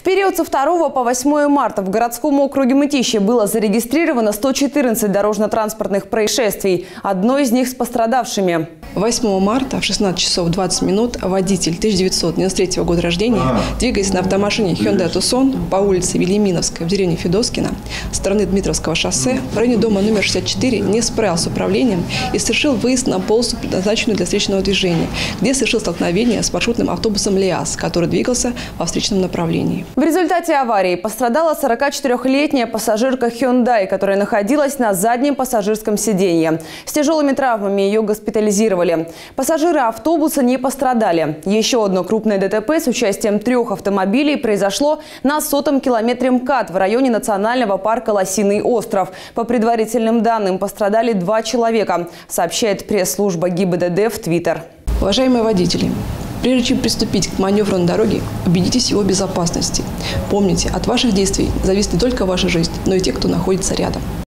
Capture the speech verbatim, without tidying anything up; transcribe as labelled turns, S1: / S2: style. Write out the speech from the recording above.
S1: период со второго по восьмое марта в городском округе Мытищи было зарегистрировано сто четырнадцать дорожно-транспортных происшествий. Одно из них с пострадавшими.
S2: восьмого марта в шестнадцать часов двадцать минут водитель тысяча девятьсот девяносто третьего года рождения, двигаясь на автомашине Hyundai Tucson по улице Велиминовская в деревне Федоскино с стороны Дмитровского шоссе в районе дома номер шестьдесят четыре не справился с управлением и совершил выезд на полосу, предназначенную для встречного движения, где совершил столкновение с маршрутным автобусом ЛиАЗ, который двигался во встречном направлении.
S1: В результате аварии пострадала сорокачетырёхлетняя пассажирка Hyundai, которая находилась на заднем пассажирском сиденье. С тяжелыми травмами ее госпитализировали. Пассажиры автобуса не пострадали. Еще одно крупное ДТП с участием трех автомобилей произошло на сотом километре МКАД в районе национального парка Лосиный остров. По предварительным данным, пострадали два человека, сообщает пресс-служба ГИБДД в Твиттер.
S2: Уважаемые водители, прежде чем приступить к маневру на дороге, убедитесь в его безопасности. Помните, от ваших действий зависит не только ваша жизнь, но и те, кто находится рядом.